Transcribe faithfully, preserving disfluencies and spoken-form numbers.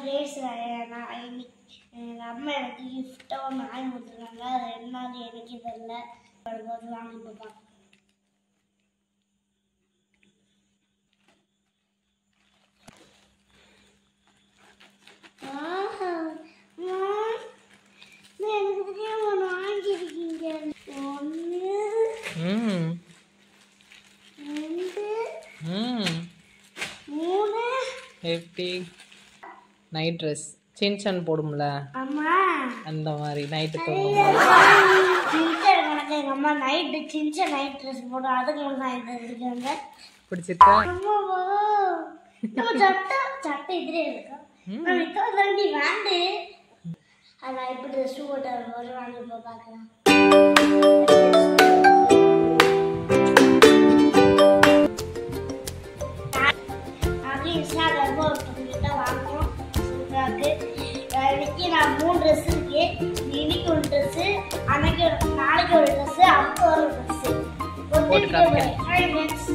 Friends நான் இன்னைக்கு எங்கள் அம்மா எனக்கு கிஃப்டாக ஒன்று வாங்கி கொடுத்துருக்காங்க. அது என்னது எனக்கு தெரியல. அது வாங்கி கொடுப்பாங்க. எப்படி நைட் ட்ரெஸ் சின்சன் போடும்ல அந்த மாதிரி நைட்டு தூங்கும் எங்க அம்மா நைட்டு சின்சன் நைட் ட்ரெஸ் போடும். அதுக்கு நான் இது இருக்காங்க பிடிச்சிருக்கா? சட்டை சட்டை இதுலே இருக்கா வேண்டி வேண்டு அதான் இப்படி ட்ரெஸ் போட்டு ஒரு வாங்கி இப்போ பார்க்கலாம். இன்னைக்கு நான் மூணு ட்ரெஸ் இருக்கு. இன்னைக்கு ஒரு ட்ரெஸ், அன்னைக்கு நாளைக்கு ஒரு ட்ரெஸ், அப்போ ஒரு ட்ரெஸ்.